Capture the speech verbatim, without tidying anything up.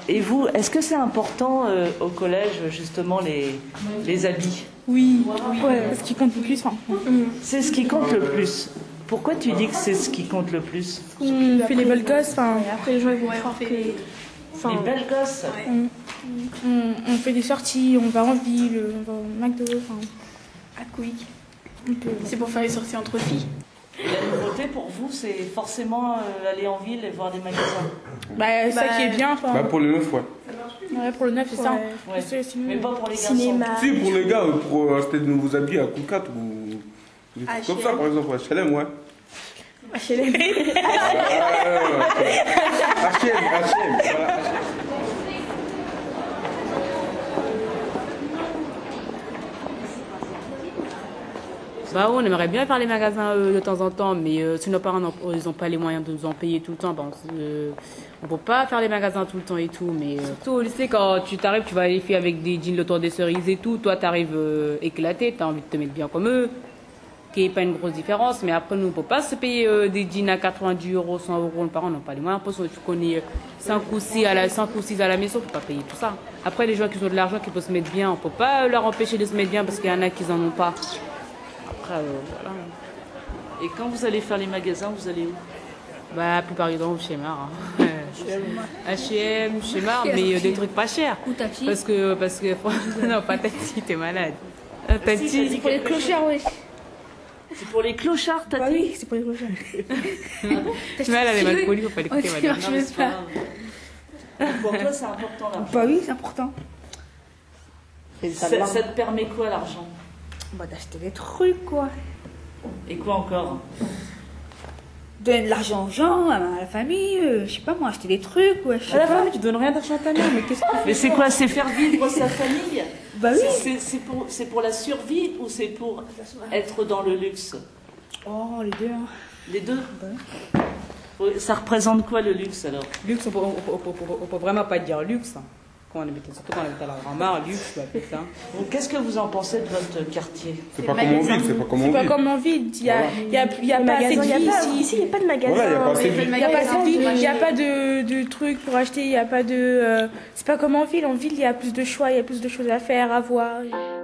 Et vous, est-ce que c'est important euh, au collège, justement, les, les habits? Oui, oui. Ouais, c'est ce qui compte le plus. Hein. Mmh. C'est ce qui compte le plus. Pourquoi tu dis que c'est ce qui compte le plus? On fait les belles gosses, enfin, après les gens ils vont voir que... Enfin, les belles gosses. On, on, on fait des sorties, on va en ville, on va au McDo, enfin, à Quick. C'est pour faire les sorties entre filles. La nouveauté pour vous, c'est forcément euh, aller en ville et voir des magasins. Bah, c'est ça bah, qui est bien. Enfin, bah pour le neuf, ouais. Ouais, pour le neuf, c'est ouais. ça. Ouais. C'est, c'est mais pas pour les garçons. Cinéma. Si, pour les gars, pour acheter de nouveaux habits à Koukat ou des trucs comme ça, par exemple, à H L M, ouais. H L M. H L M, H L M. Bah on aimerait bien faire les magasins euh, de temps en temps, mais euh, si nos parents n'ont pas les moyens de nous en payer tout le temps, bah, on ne peut pas faire les magasins tout le temps et tout. Mais euh, surtout au lycée, quand tu t'arrives, tu vas les filles avec des jeans le tour des cerises et tout, toi t'arrives euh, éclaté, t'as envie de te mettre bien comme eux, qu'il n'y ait pas une grosse différence. Mais après nous, on ne peut pas se payer euh, des jeans à quatre-vingt-dix euros, cent euros, nos parents n'ont pas les moyens. Après, tu connais cinq ou six à la, cinq ou six à la maison, on ne peut pas payer tout ça. Après les gens qui ont de l'argent, qui peuvent se mettre bien, on ne peut pas leur empêcher de se mettre bien parce qu'il y en a qui n'en ont pas. Après, euh, voilà. Et quand vous allez faire les magasins, vous allez où? Bah, la plupart du temps, chez Mar. Hein. H et M, chez Mar, mais euh, des trucs pas chers. Ou Tati. Parce que, parce que, non, pas Tati, t'es malade. Euh, Tati, si, C'est pour les clochards, oui. C'est pour les clochards, Tati? Bah oui, c'est pour les clochards. mais elle, elle est mal polie, faut pas l'écouter, madame. Non, mais c'est pas grave. Pour toi, c'est important l'argent. Bah oui, c'est important. Ça, ça te permet quoi l'argent? Bah d'acheter des trucs, quoi. Et quoi encore? Donner de l'argent aux gens, à la famille, euh, je sais pas moi, acheter des trucs, ouais, je sais À la pas. famille, tu donnes rien d'argent à ta mère, mais qu'est-ce que tu fais? Mais c'est quoi? C'est faire vivre sa famille? Bah oui. C'est- C'est pour, c'est pour la survie ou c'est pour être dans le luxe? Oh, les deux, hein. Les deux? Ça représente quoi le luxe alors? Luxe, on peut, on, peut, on, peut, on peut vraiment pas dire luxe. Hein. Quand on habite, surtout quand on habite à la Grand-Mare, luxe, tu vas faire ça. Donc, qu'est-ce que vous en pensez de votre quartier? C'est pas comme en ville, c'est pas comme en C'est pas ville. comme en ville, il y a, il y a, il y a pas assez de vie ici. Ici, il n'y a pas de magasin. Voilà, il y a pas assez de vie. Il n'y a pas assez de vie, il n'y a pas de, de trucs pour acheter, il n'y a pas de... euh, c'est pas comme en ville, en ville il y a plus de choix, il y a plus de choses à faire, à voir.